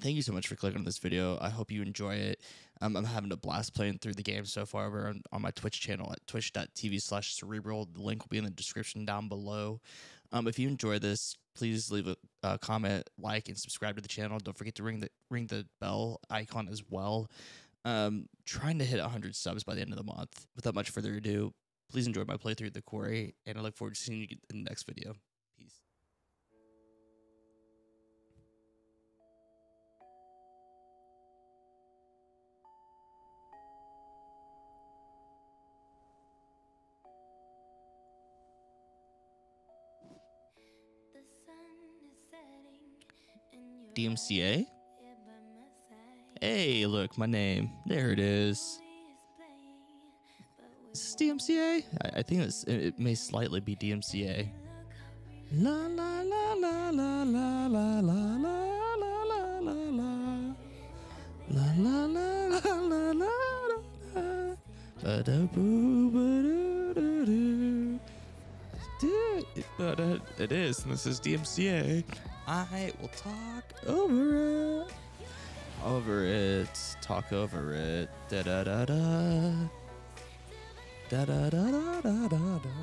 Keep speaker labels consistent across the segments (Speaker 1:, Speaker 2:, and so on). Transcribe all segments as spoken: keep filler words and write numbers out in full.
Speaker 1: thank you so much for clicking on this video. I hope you enjoy it. Um, I'm having a blast playing through the game so far. We're on, on my Twitch channel at twitch.tv slash cerebral. The link will be in the description down below. Um, if you enjoy this, please leave a uh, comment, like, and subscribe to the channel. Don't forget to ring the ring the bell icon as well. Um, trying to hit one hundred subs by the end of the month. Without much further ado, please enjoy my playthrough of the Quarry, and I look forward to seeing you in the next video. Peace. D M C A? Hey, look, my name. There it is. Is this D M C A? I, I think it's, it may slightly be D M C A. La la la la la la la la la la la la la la la la la la la ba-da boo ba-da-da-doo. But uh, it is, and this is D M C A. I will talk over it. Over it. Talk over it. Da da da da. Da da da da da da da.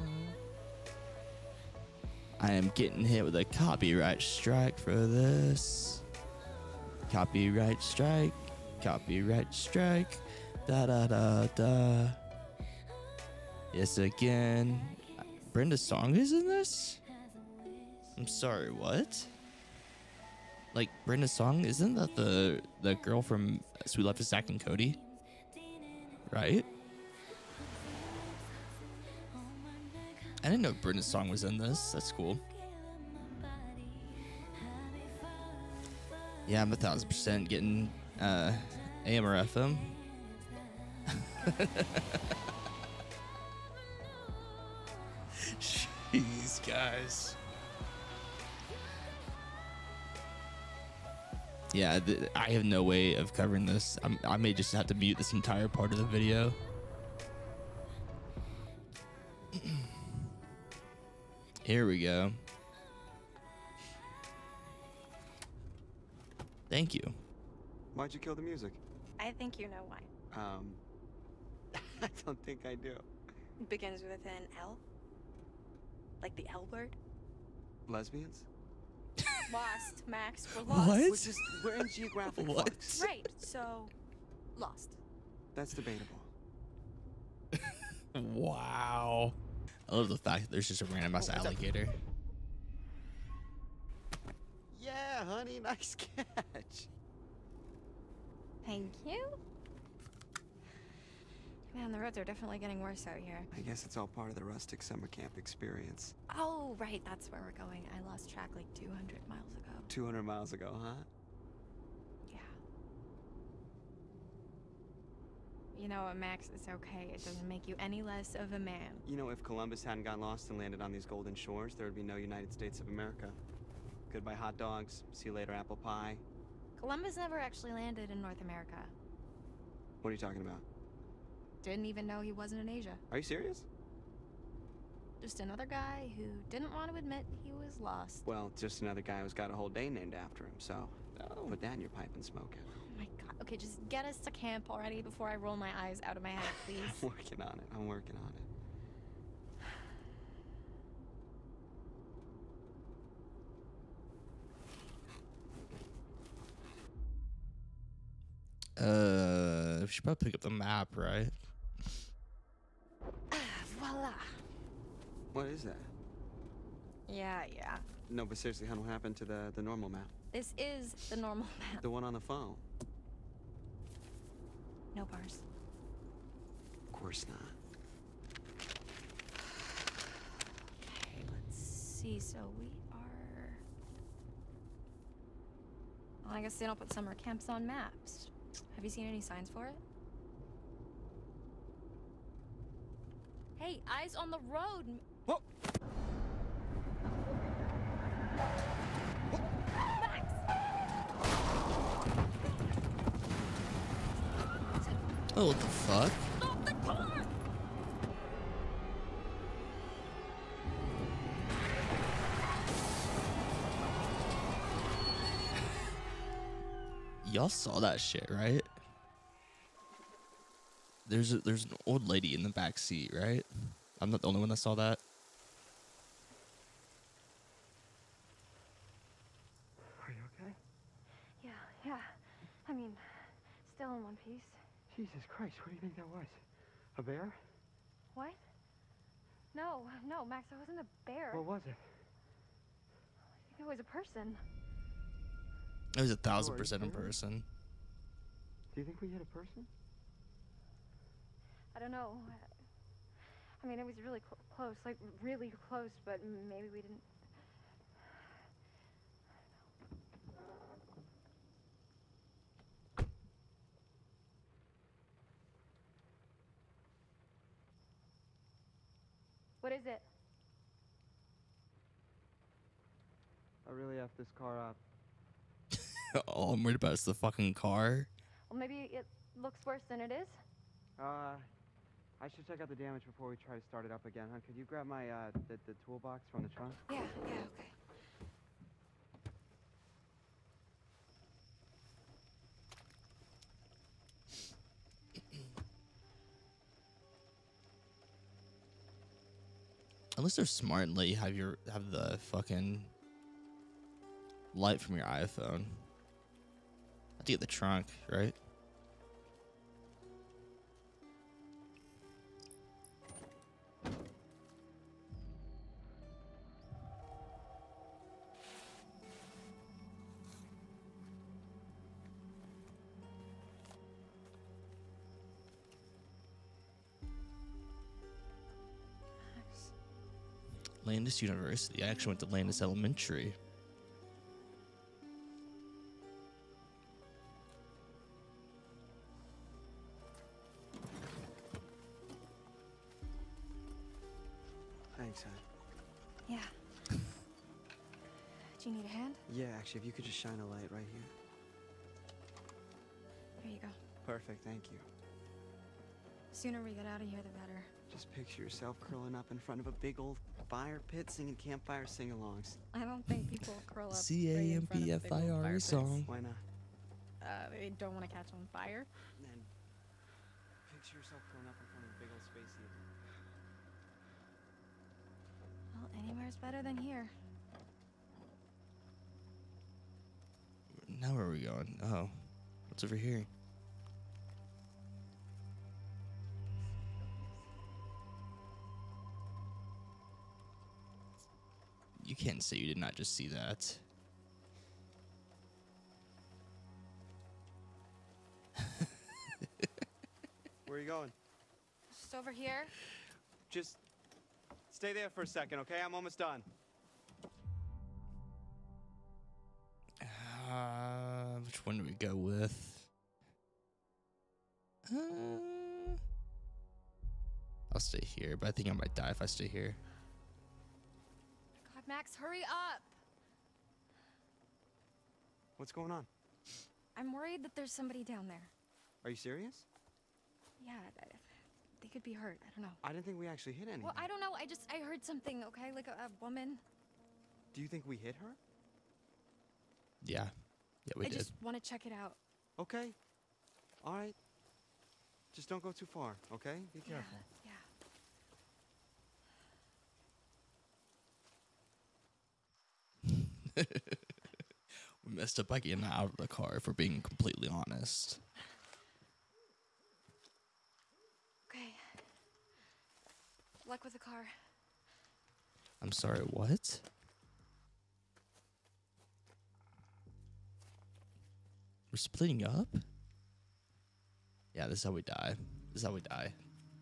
Speaker 1: I am getting hit with a copyright strike for this. Copyright strike. Copyright strike. Da da da da. Yes, again. Brenda's song is in this? I'm sorry, what? Like, Brenda's song, isn't that the the girl from Sweet Life of Zack and Cody? Right? I didn't know Brenda's song was in this. That's cool. Yeah, I'm a thousand percent getting uh, A M or F M. Jeez, guys. Yeah, th I have no way of covering this. I'm, I may just have to mute this entire part of the video. Here we go. Thank you.
Speaker 2: Why'd you kill the music?
Speaker 3: I think you know why.
Speaker 2: Um, I don't think I do.
Speaker 3: It begins with an L. Like the L word.
Speaker 2: Lesbians?
Speaker 3: Lost, Max. We're lost.
Speaker 1: What?
Speaker 2: We're just, we're in geographic
Speaker 1: What?
Speaker 2: flux.
Speaker 3: Right, so lost.
Speaker 2: That's debatable.
Speaker 1: Wow. I love the fact that there's just a random ass
Speaker 2: Oh, what's up?
Speaker 1: alligator.
Speaker 2: Yeah, honey, nice catch.
Speaker 3: Thank you. Man, the roads are definitely getting worse out here.
Speaker 2: I guess it's all part of the rustic summer camp experience.
Speaker 3: Oh, right, that's where we're going. I lost track like two hundred miles ago.
Speaker 2: two hundred miles ago, huh?
Speaker 3: Yeah. You know what, Max? It's okay. It doesn't make you any less of a man.
Speaker 2: You know, if Columbus hadn't got lost and landed on these golden shores, there would be no United States of America. Goodbye hot dogs. See you later apple pie.
Speaker 3: Columbus never actually landed in North America.
Speaker 2: What are you talking about?
Speaker 3: Didn't even know he wasn't in Asia.
Speaker 2: Are you serious?
Speaker 3: Just another guy who didn't want to admit he was lost.
Speaker 2: Well, just another guy who's got a whole day named after him, so
Speaker 1: Oh.
Speaker 2: put that in your pipe and smoke it.
Speaker 3: Oh my god. Okay, just get us to camp already before I roll my eyes out of my head, please.
Speaker 2: I'm working on it. I'm working on it.
Speaker 1: Uh, we should probably pick up the map, right?
Speaker 3: Voila.
Speaker 2: What is that?
Speaker 3: Yeah, yeah.
Speaker 2: No, but seriously, hon, what happened to the, the normal map?
Speaker 3: This is the normal map.
Speaker 2: The one on the phone?
Speaker 3: No bars.
Speaker 2: Of course not.
Speaker 3: Okay, let's see. So we are... Well, I guess they don't put summer camps on maps. Have you seen any signs for it? Hey, eyes on the road!
Speaker 2: Whoa!
Speaker 3: Max!
Speaker 1: Oh, what the fuck?
Speaker 3: Stop the car!
Speaker 1: Y'all saw that shit, right? There's a, there's an old lady in the back seat, right? I'm not the only one that saw that.
Speaker 2: Are you okay?
Speaker 3: Yeah, yeah. I mean, still in one piece.
Speaker 2: Jesus Christ, what do you think that was? A bear?
Speaker 3: What? No, no, Max, I wasn't a bear.
Speaker 2: What was it?
Speaker 3: I think it was a person.
Speaker 1: It was a thousand
Speaker 2: Sure,
Speaker 1: percent in
Speaker 2: sure.
Speaker 1: person.
Speaker 2: Do you think we hit a person?
Speaker 3: I don't know. I mean, it was really cl close, like really close, but maybe we didn't. What is it?
Speaker 2: I really effed this car up.
Speaker 1: All I'm worried about is the fucking car.
Speaker 3: Well, maybe it looks worse than it is.
Speaker 2: Uh, I should check out the damage before we try to start it up again, huh? Could you grab my, uh, the, the toolbox from the trunk?
Speaker 3: Yeah, yeah, okay.
Speaker 1: Unless they're smart and let you have your have the fucking light from your iPhone. I have to get the trunk, right? Landis University. I actually went to Landis Elementary.
Speaker 2: Thanks, hon.
Speaker 3: Yeah. Do you need a hand?
Speaker 2: Yeah, actually, if you could just shine a light right here.
Speaker 3: Here you go.
Speaker 2: Perfect, thank you.
Speaker 3: The sooner we get out of here, the better.
Speaker 2: Just picture yourself curling up in front of a big old fire pit singing campfire sing-alongs.
Speaker 3: I don't think people curl up.
Speaker 1: C A M P F I R E song.
Speaker 2: Why not?
Speaker 3: Uh, they don't want to catch on fire.
Speaker 2: And then picture yourself curling up in front of a big old space heater.
Speaker 3: Well, anywhere's better than here.
Speaker 1: Now where are we going? Oh, what's over here? You can't say you did not just see that.
Speaker 2: Where are you going?
Speaker 3: Just over here.
Speaker 2: Just stay there for a second, okay? I'm almost done.
Speaker 1: Uh, which one do we go with? Uh, I'll stay here, but I think I might die if I stay here.
Speaker 3: God, Max, hurry up.
Speaker 2: What's going on?
Speaker 3: I'm worried that there's somebody down there.
Speaker 2: Are you serious?
Speaker 3: Yeah, th- they could be hurt. I don't know.
Speaker 2: I didn't think we actually hit anything.
Speaker 3: Well, I don't know. I just, I heard something, okay? Like a, a woman.
Speaker 2: Do you think we hit her?
Speaker 1: Yeah. Yeah, we
Speaker 3: I
Speaker 1: did.
Speaker 3: just want to check it out.
Speaker 2: Okay. All right. Just don't go too far, okay? Be careful.
Speaker 3: Yeah, yeah.
Speaker 1: We messed up by getting out of the car, if we're being completely honest.
Speaker 3: Okay. Luck with the car.
Speaker 1: I'm sorry, what? We're splitting up? Yeah, this is how we die. This is how we die.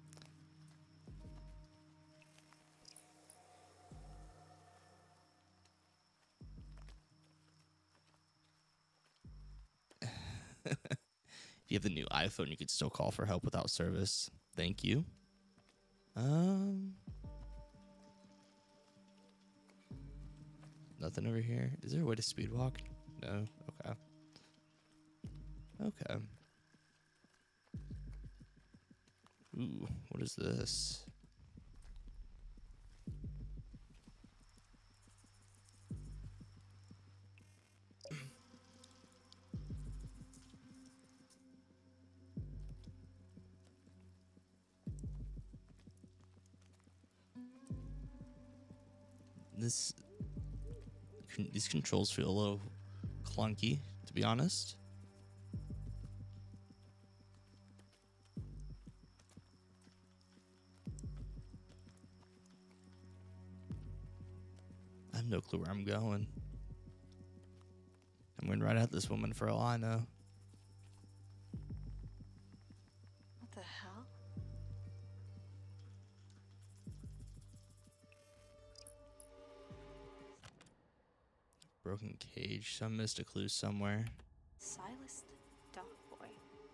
Speaker 1: If you have the new iPhone, you could still call for help without service. Thank you. Um, nothing over here. Is there a way to speed walk? No. Okay. Okay. Ooh, what is this? this con- these controls feel a little clunky, to be honest. I have no clue where I'm going. I'm going right at this woman for all I know.
Speaker 4: What the hell?
Speaker 1: Broken cage. Some missed a clue somewhere.
Speaker 4: Silas the dog boy.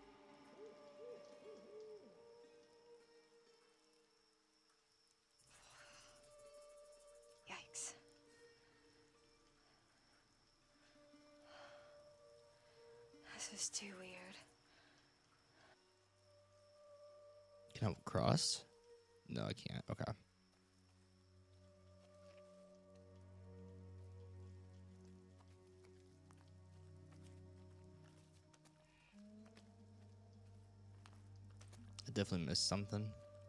Speaker 4: Yikes. This is too weird.
Speaker 1: Can I cross? No, I can't. Okay. I definitely missed something.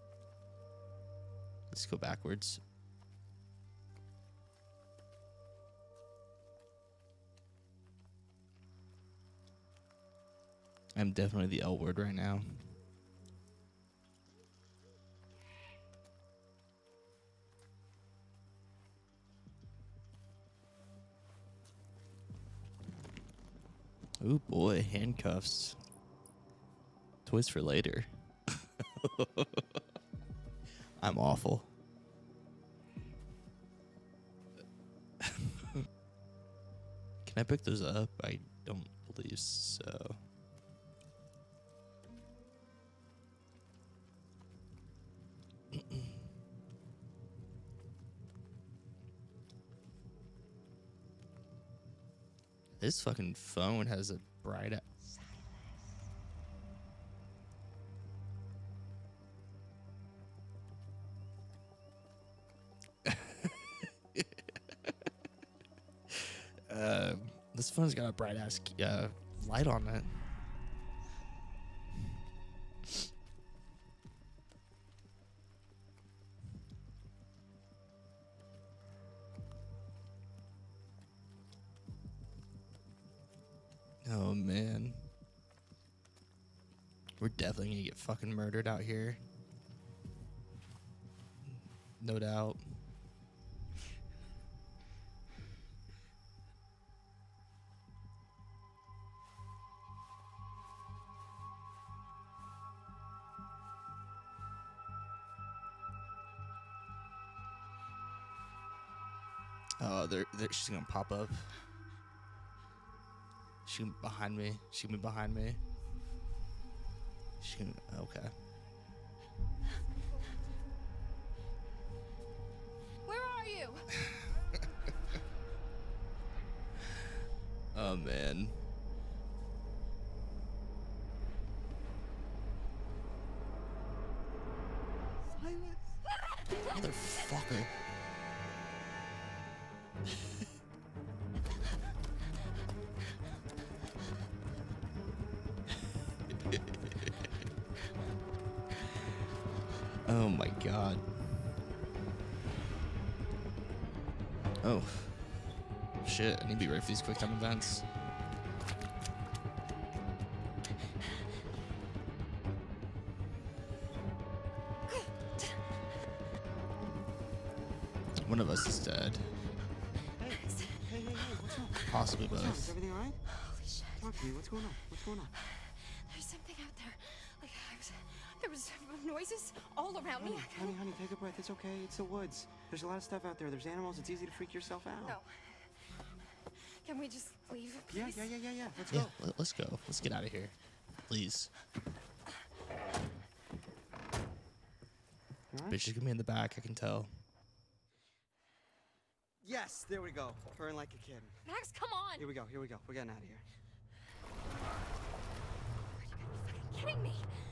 Speaker 1: Let's go backwards. I'm definitely the L word right now. Ooh boy, handcuffs. Toys for later. I'm awful. Can I pick those up? I don't believe so. This fucking phone has a bright eye. uh, this phone's got a bright ass uh, light on it. Oh man, we're definitely gonna get fucking murdered out here. No doubt. Oh, they're, they're, she's gonna pop up. She can be behind me. She can be behind me. She can. Okay.
Speaker 4: Where are you?
Speaker 1: Oh man. Motherfucker. Oh my god. Oh. Shit, I need to be ready for these quick time events. One of us is dead.
Speaker 2: Hey, hey, hey, hey, what's wrong?
Speaker 1: Possibly
Speaker 2: What's wrong? Is
Speaker 1: both.
Speaker 2: everything all right?
Speaker 4: Holy shit.
Speaker 2: Talk to me. What's going on? What's going on?
Speaker 4: There's something out there. Like I was, there was noises all around me.
Speaker 2: Honey, honey, honey, take a breath. It's okay. It's the woods. There's a lot of stuff out there. There's animals. It's easy to freak yourself out.
Speaker 4: No. Can we just leave, please?
Speaker 2: Yeah, yeah, yeah, yeah, yeah. Let's
Speaker 1: Yeah,
Speaker 2: go.
Speaker 1: let, let's go. Let's get out of here. Please.
Speaker 2: All right.
Speaker 1: Bitch is gonna be in the back, I can tell.
Speaker 2: Yes, there we go. Purring like a kid.
Speaker 4: Max, come on!
Speaker 2: Here we go. Here we go. We're getting out of here.
Speaker 4: Are you fucking kidding me?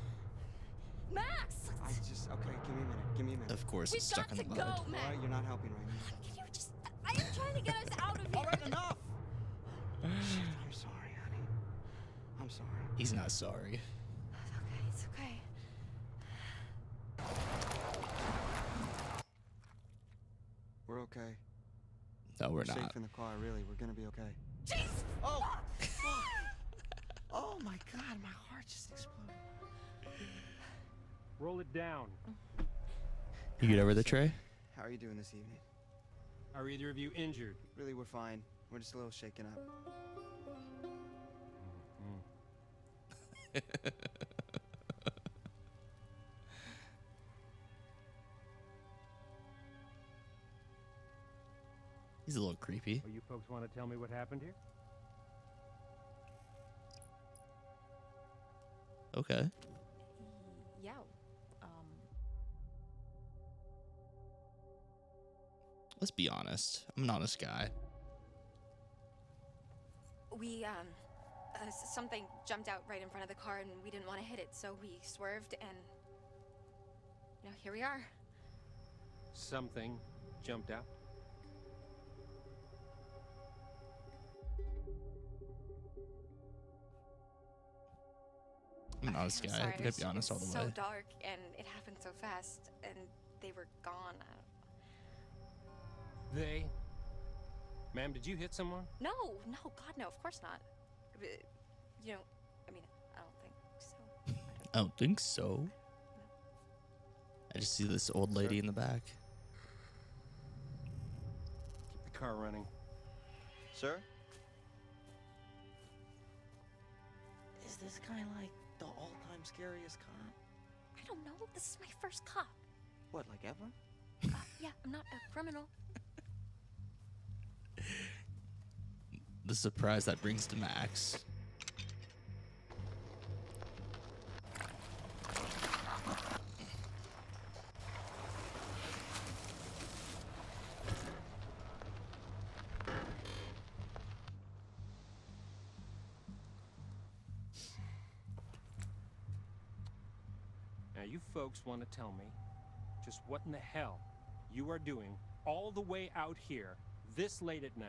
Speaker 4: Max!
Speaker 2: I just okay. Give me a minute. Give me a minute.
Speaker 1: Of course,
Speaker 4: We've
Speaker 1: it's stuck
Speaker 4: got
Speaker 1: in
Speaker 4: to
Speaker 1: the
Speaker 4: go,
Speaker 1: mud.
Speaker 2: All
Speaker 4: Max!
Speaker 2: right, you're not helping right now.
Speaker 4: Can you just... I am trying to get us out of here.
Speaker 2: All right, enough. Shit, I'm sorry, honey. I'm sorry.
Speaker 1: He's not sorry.
Speaker 4: It's okay, it's okay.
Speaker 2: We're okay.
Speaker 1: we're
Speaker 2: safe
Speaker 1: not.
Speaker 2: in the car, really. We're gonna be okay.
Speaker 4: Jeez!
Speaker 2: Oh! Fuck! Oh my god, my heart just exploded.
Speaker 5: Roll it down.
Speaker 1: You get over the tray?
Speaker 2: How are you doing this evening?
Speaker 5: Are either of you injured?
Speaker 2: Really, we're fine. We're just a little shaken up.
Speaker 1: He's a little creepy.
Speaker 5: Well, you folks want to tell me what happened here?
Speaker 1: Okay.
Speaker 4: Yeah. Um.
Speaker 1: Let's be honest. I'm an honest guy.
Speaker 4: We, um. Uh, s- something jumped out right in front of the car and we didn't want to hit it, so we swerved and. You know, here we are.
Speaker 5: Something jumped out.
Speaker 1: I'm an honest
Speaker 4: I'm
Speaker 1: guy.
Speaker 4: sorry,
Speaker 1: I gotta
Speaker 4: it's-
Speaker 1: be honest all
Speaker 4: it's
Speaker 1: the way.
Speaker 4: so dark and it happened so fast and they were gone. Uh,
Speaker 5: They? Ma'am, did you hit someone?
Speaker 4: No, no, God, no, of course not. Uh, You know, I mean, I don't think so. I don't
Speaker 1: I don't think so. I just see this old lady in the back.
Speaker 5: Keep the car running.
Speaker 2: Sir?
Speaker 6: Is this guy like the all-time scariest cop?
Speaker 4: I don't know. This is my first cop.
Speaker 2: What, like ever?
Speaker 4: Uh, yeah, I'm not a criminal.
Speaker 1: The surprise that brings to Max.
Speaker 5: Now, you folks want to tell me just what in the hell you are doing all the way out here this late at night?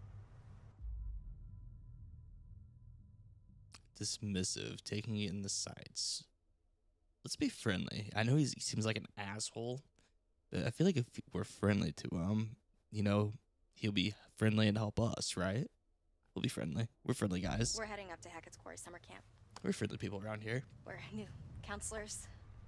Speaker 1: Dismissive, taking it in the sights. Let's be friendly. I know he's, he seems like an asshole, but I feel like if we're friendly to him, you know, he'll be friendly and help us, right? We'll be friendly. We're friendly guys.
Speaker 4: We're heading up to Hackett's Quarry summer camp.
Speaker 1: We're friendly people around here.
Speaker 4: We're new counselors.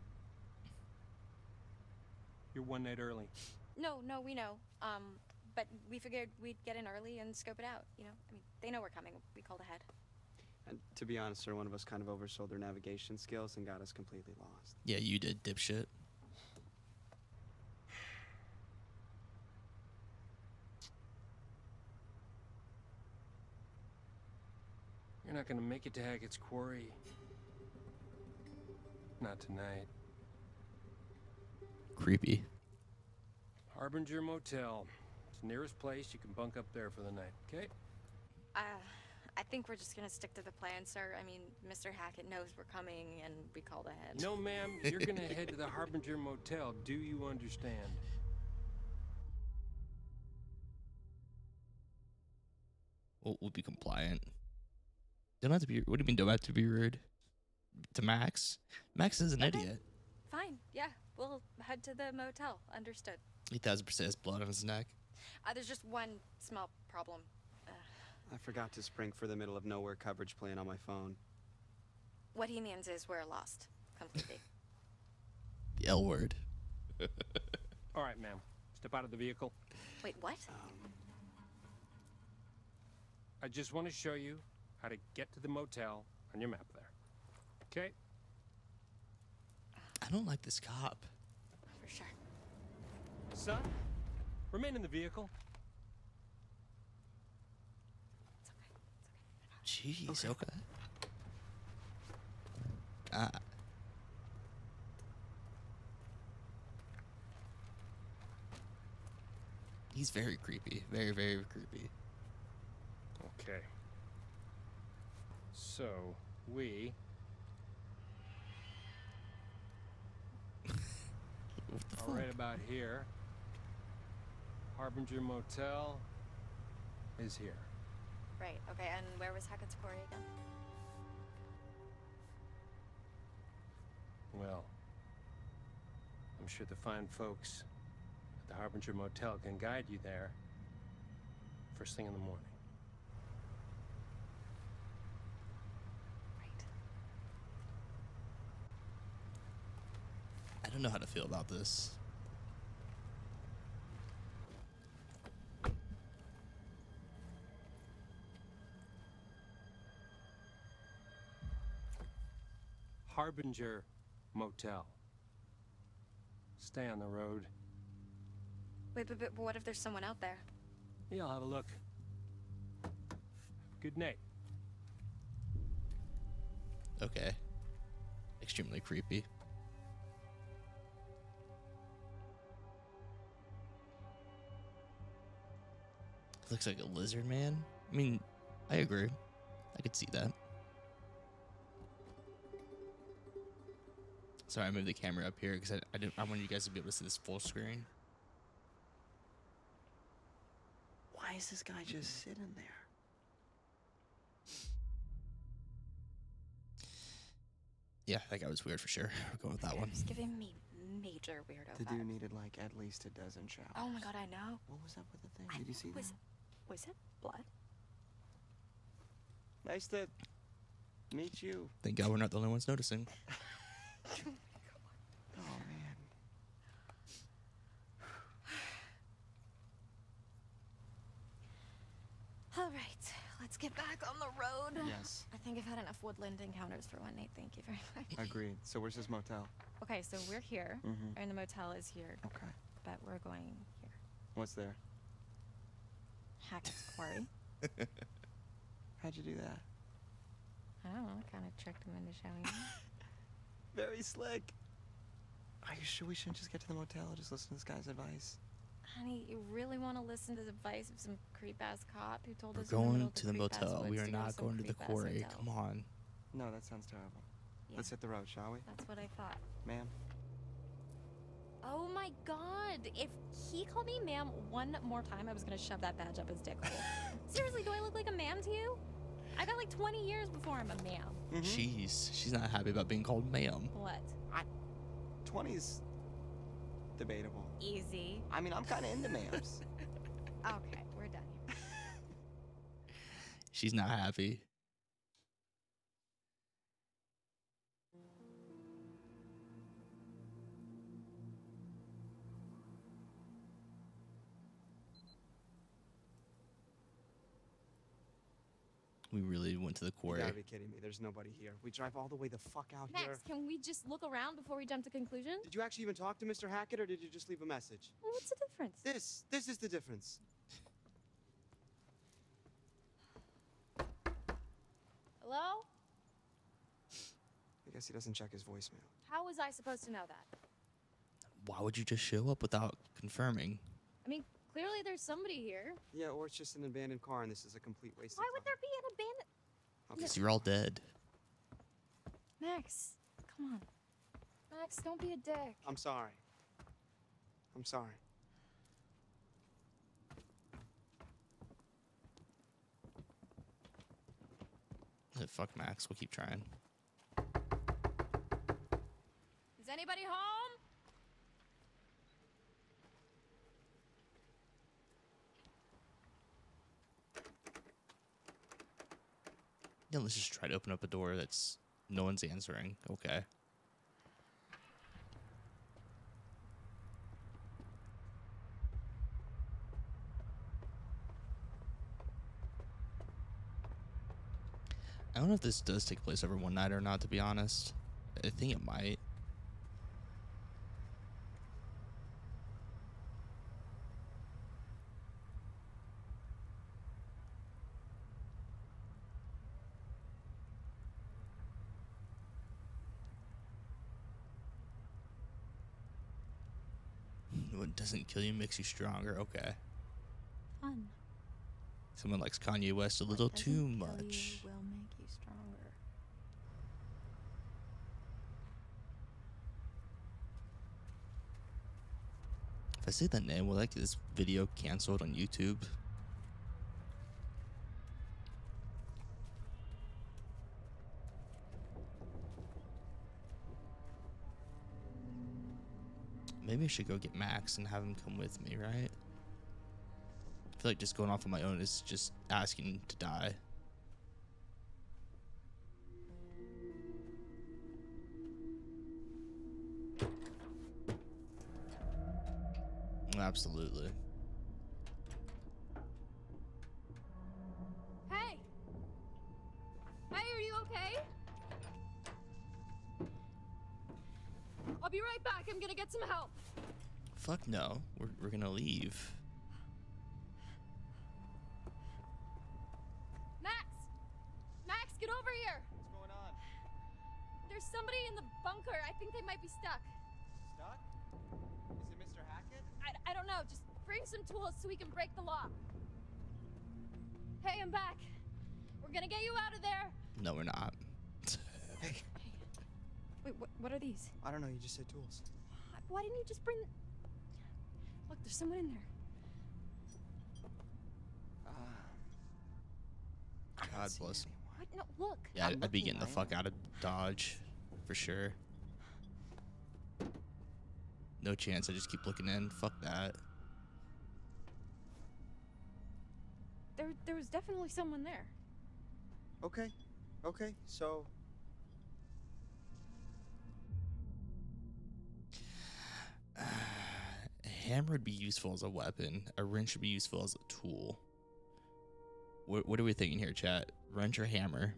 Speaker 5: You're one night early.
Speaker 4: No, no, we know. Um, but we figured we'd get in early and scope it out, you know? I mean, they know we're coming. We called ahead.
Speaker 2: And to be honest, sir, one of us kind of oversold their navigation skills and got us completely lost.
Speaker 1: Yeah, you did, dipshit.
Speaker 5: You're not gonna make it to Hackett's Quarry. Not tonight.
Speaker 1: Creepy.
Speaker 5: Harbinger Motel. It's the nearest place. You can bunk up there for the night, okay?
Speaker 4: Uh, I think we're just gonna stick to the plan, sir. I mean, Mister Hackett knows we're coming and we called ahead.
Speaker 5: No, ma'am. You're gonna head to the Harbinger Motel. Do you understand?
Speaker 1: We'll, we'll be compliant. Don't have to be. What do you mean? Don't have to be rude to Max? Max is an
Speaker 4: Okay.
Speaker 1: idiot.
Speaker 4: Fine, yeah. We'll head to the motel. Understood.
Speaker 1: He thousand percent has blood on his neck.
Speaker 4: Uh, there's just one small problem. Uh,
Speaker 2: I forgot to spring for the middle of nowhere coverage plan on my phone.
Speaker 4: what he means is we're lost. Completely.
Speaker 1: The L word.
Speaker 5: All right, ma'am. Step out of the vehicle.
Speaker 4: Wait, what?
Speaker 5: I just want to show you how to get to the motel on your map there. Okay?
Speaker 1: I don't like this cop.
Speaker 4: For sure.
Speaker 5: Son, remain in the vehicle.
Speaker 4: It's okay. It's okay.
Speaker 1: Jeez. Okay. Ah. He's very creepy. Very, very creepy.
Speaker 5: Okay. So, we
Speaker 1: What the
Speaker 5: are
Speaker 1: fuck?
Speaker 5: right about here. Harbinger Motel is here.
Speaker 4: Right, okay, and where was Hackett's Quarry again?
Speaker 5: Well, I'm sure the fine folks at the Harbinger Motel can guide you there. first thing in the morning.
Speaker 4: Right.
Speaker 1: I don't know how to feel about this.
Speaker 5: Harbinger Motel. Stay on the road.
Speaker 4: Wait, but, but what if there's someone out there?
Speaker 5: Yeah, I'll have a look. Good night.
Speaker 1: Okay. Extremely creepy. Looks like a lizard man. I mean, I agree. I could see that. Sorry, I moved the camera up here because I, I didn't. I wanted you guys to be able to see this full screen.
Speaker 6: Why is this guy just sitting there?
Speaker 1: Yeah, that guy was weird for sure. We're going with that one.
Speaker 4: It's giving me major weirdo
Speaker 2: The
Speaker 4: vibes.
Speaker 2: dude needed like at least a dozen showers.
Speaker 4: Oh my god, I know.
Speaker 2: What was up with the thing?
Speaker 4: I
Speaker 2: Did you see
Speaker 4: was,
Speaker 2: that?
Speaker 4: Was it blood?
Speaker 2: Nice to meet you.
Speaker 1: Thank God we're not the only ones noticing.
Speaker 2: Oh man.
Speaker 4: All right, let's get back on the road.
Speaker 2: Yes.
Speaker 4: I think I've had enough woodland encounters for one night. Thank you very much.
Speaker 2: Agreed. So where's this motel?
Speaker 4: Okay, so we're here,
Speaker 2: Mm-hmm.
Speaker 4: and the motel is here,
Speaker 2: Okay.
Speaker 4: but we're going here.
Speaker 2: What's there?
Speaker 4: Hackett's Quarry.
Speaker 2: How'd you do that?
Speaker 4: I don't know, kind of tricked him into showing me.
Speaker 2: Very slick. Are you sure we shouldn't just get to the motel and just listen to this guy's advice?
Speaker 4: Honey, you really want to listen to the advice of some creep-ass cop who told
Speaker 1: We're
Speaker 4: us in the middle
Speaker 1: going
Speaker 4: of
Speaker 1: to the
Speaker 4: creep-ass
Speaker 1: motel.
Speaker 4: woods
Speaker 1: We are
Speaker 4: to go
Speaker 1: not
Speaker 4: some
Speaker 1: going to the
Speaker 4: creep-ass
Speaker 1: quarry.
Speaker 4: hotel?
Speaker 1: Come on.
Speaker 2: No, that sounds terrible.
Speaker 4: Yeah,
Speaker 2: Let's hit the road, shall we?
Speaker 4: that's what I thought.
Speaker 2: Ma'am?
Speaker 4: Oh my god, if he called me ma'am one more time, I was gonna shove that badge up his dick hole. Seriously, do I look like a ma'am to you? I got like twenty years before I'm a ma'am.
Speaker 2: Mm-hmm.
Speaker 1: Jeez, she's not happy about being called ma'am.
Speaker 4: What?
Speaker 2: twenty's debatable.
Speaker 4: Easy.
Speaker 2: I mean, I'm kind of into ma'ams.
Speaker 4: Okay, we're done here.
Speaker 1: She's not happy. We really went to the
Speaker 2: You
Speaker 1: quarry.
Speaker 2: gotta be kidding me. There's nobody here. We drive all the way the fuck out here.
Speaker 4: Max, can we just look around before we jump to conclusions?
Speaker 2: Did you actually even talk to Mister Hackett, or did you just leave a message?
Speaker 4: Well, what's the difference?
Speaker 2: This, this is the difference.
Speaker 4: Hello?
Speaker 2: I guess he doesn't check his voicemail.
Speaker 4: How was I supposed to know that?
Speaker 1: Why would you just show up without confirming?
Speaker 4: I mean, clearly there's somebody here.
Speaker 2: Yeah, or it's just an abandoned car, and this is a complete waste
Speaker 4: Why
Speaker 2: of
Speaker 4: would
Speaker 2: time.
Speaker 4: there be an abandoned...
Speaker 2: Okay.
Speaker 1: Because you're all dead.
Speaker 4: Max, come on. Max, don't be a dick.
Speaker 2: I'm sorry. I'm sorry.
Speaker 1: Uh, Fuck Max, we'll keep trying.
Speaker 4: Is anybody home?
Speaker 1: Yeah, let's just try to open up a door that's no one's answering. Okay. I don't know if this does take place over one night or not, to be honest. I think it might. What doesn't kill you makes you stronger. Okay.
Speaker 4: Fun.
Speaker 1: Someone likes Kanye West a little too much.
Speaker 4: Will make you stronger.
Speaker 1: If I say that name, will like this video canceled on YouTube? Maybe I should go get Max and have him come with me, right? I feel feel like just going off on my own is just asking to die. Absolutely.
Speaker 4: Hey! Hey, are you okay? I'll be right back. I'm gonna get some help.
Speaker 1: Fuck no. We're, we're gonna leave.
Speaker 4: Max! Max, get over here!
Speaker 2: What's going on?
Speaker 4: There's somebody in the bunker. I think they might be stuck.
Speaker 2: Stuck? Is it Mister Hackett?
Speaker 4: I, I don't know. Just bring some tools so we can break the lock. Hey, I'm back. We're gonna get you out of there.
Speaker 1: No, we're not.
Speaker 2: Hey,
Speaker 4: Wait, what, what are these?
Speaker 2: I don't know. You just said tools.
Speaker 4: Why didn't you just bring... Look, there's someone in there.
Speaker 2: Ah.
Speaker 1: God bless.
Speaker 4: What? No, look.
Speaker 1: Yeah,
Speaker 2: I'm
Speaker 1: I'd, I'd be
Speaker 2: looking,
Speaker 1: getting the
Speaker 2: I
Speaker 1: fuck
Speaker 2: am.
Speaker 1: out of Dodge. For sure. No chance. I just keep looking in. Fuck that.
Speaker 4: There, there was definitely someone there.
Speaker 2: Okay. Okay. So.
Speaker 1: A hammer would be useful as a weapon. A wrench would be useful as a tool. What, what are we thinking here, chat? Wrench or hammer?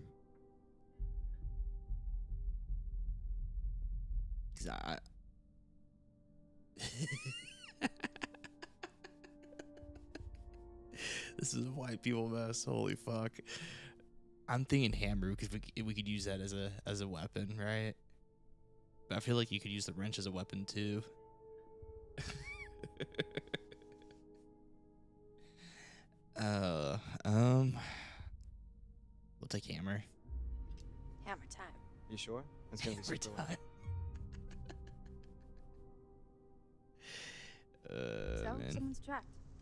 Speaker 1: Cause I. This is a white people mess. Holy fuck! I'm thinking hammer because we c- we could use that as a as a weapon, right? But I feel like you could use the wrench as a weapon too. uh, um, we'll take hammer.
Speaker 4: Hammer time.
Speaker 2: You sure? It's gonna be
Speaker 1: Every
Speaker 2: super
Speaker 1: time. Uh,
Speaker 4: so,
Speaker 1: man.
Speaker 4: someone's trapped.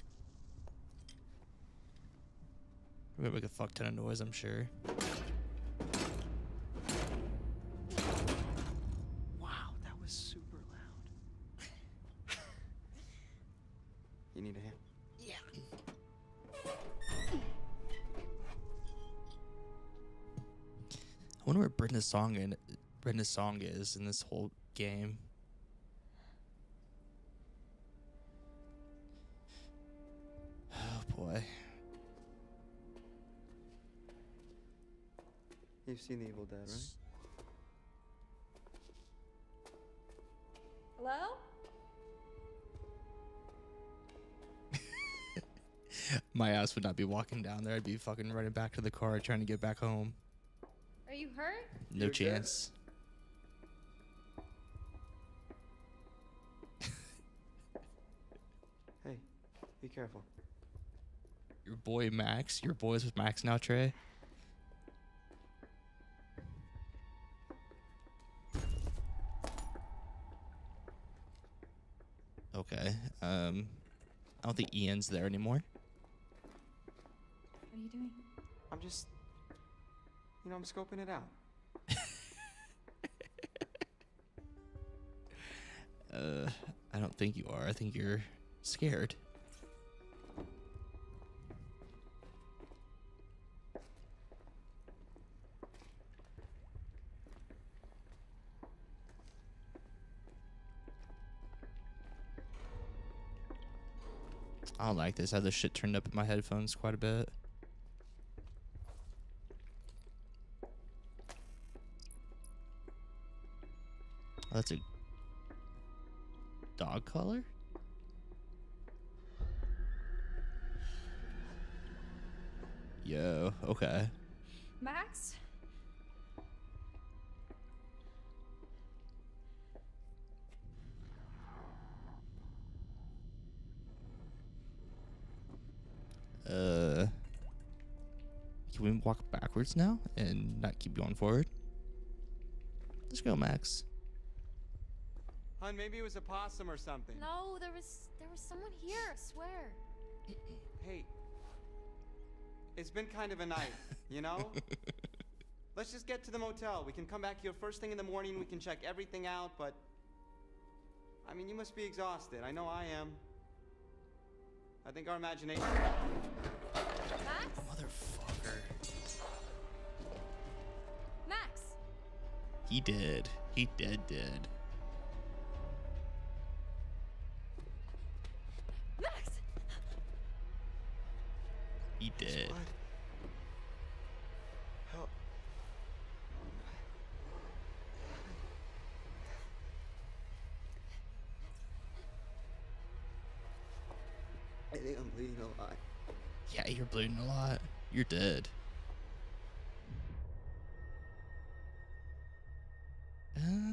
Speaker 1: We're gonna make a fuck ton of noise, I'm sure.
Speaker 2: Wow, that was super loud. You need a hand?
Speaker 1: Yeah. I wonder where Brenda's song in Brenda's song is in this whole game. Oh boy.
Speaker 2: You've seen The Evil Dead, right?
Speaker 4: Hello?
Speaker 1: My ass would not be walking down there. I'd be fucking running back to the car trying to get back home.
Speaker 4: Are you hurt?
Speaker 1: No
Speaker 2: You're dead.
Speaker 1: chance.
Speaker 2: Hey, be careful.
Speaker 1: Your boy Max. Your boys with Max now, Trey. Okay. Um, I don't think Ian's there anymore.
Speaker 4: What are you doing?
Speaker 2: I'm just, you know, I'm scoping it out.
Speaker 1: Uh, I don't think you are. I think you're scared. I don't like this. I have this shit turned up in my headphones quite a bit. Oh, that's a dog collar? Yo, okay.
Speaker 4: Max?
Speaker 1: Uh, can we walk backwards now and not keep going forward? Let's go, Max.
Speaker 2: Hun, maybe it was a possum or something.
Speaker 4: No, there was there was someone here, I swear.
Speaker 2: Hey, it's been kind of a night, you know? Let's just get to the motel. We can come back here first thing in the morning. We can check everything out, but... I mean, you must be exhausted. I know I am. I think our imagination.
Speaker 4: Max?
Speaker 1: Motherfucker.
Speaker 4: Max!
Speaker 1: He did. He did, did.
Speaker 4: Max!
Speaker 1: He did.
Speaker 2: What? How? I think I'm bleeding a lot.
Speaker 1: Yeah, you're bleeding a lot. You're dead. Uh,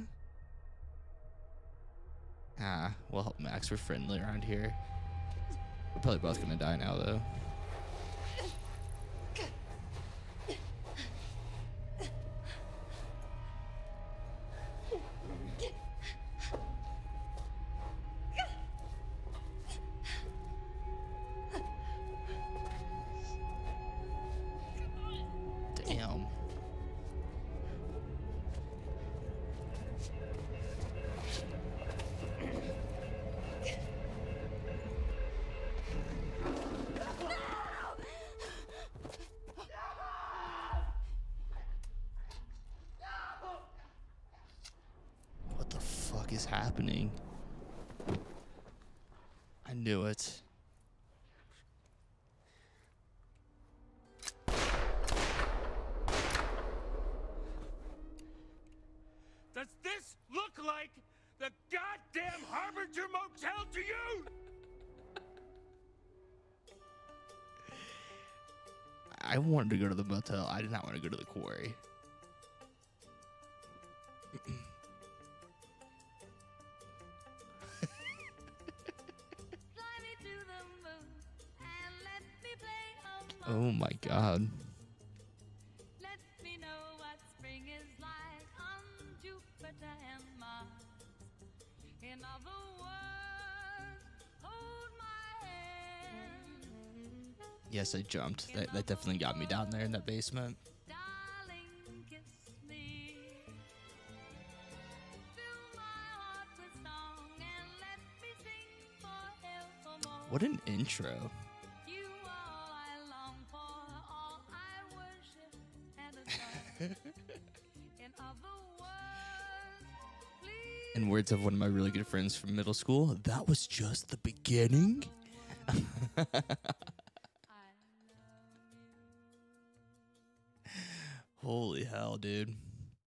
Speaker 1: ah, well, Max, we're friendly around here. We're probably both gonna die now, though. Damn. What the fuck is happening? I knew it.
Speaker 5: Does this look like the goddamn Harbinger Motel to you?
Speaker 1: I wanted to go to the motel. I did not want to go to the quarry. Oh my god.
Speaker 7: Let me know what spring is like on Jupiter and Mars. In other words, hold my hand.
Speaker 1: Yes, I jumped. That, that definitely got me down there in that basement.
Speaker 7: Darling, kiss me. Fill my heart with song and let me sing forevermore.
Speaker 1: What an intro.
Speaker 7: You are all I long for, all I worship and adore. In other words, please.
Speaker 1: In words of one of my really good friends from middle school, that was just the beginning.
Speaker 7: I love you.
Speaker 1: Holy hell, dude.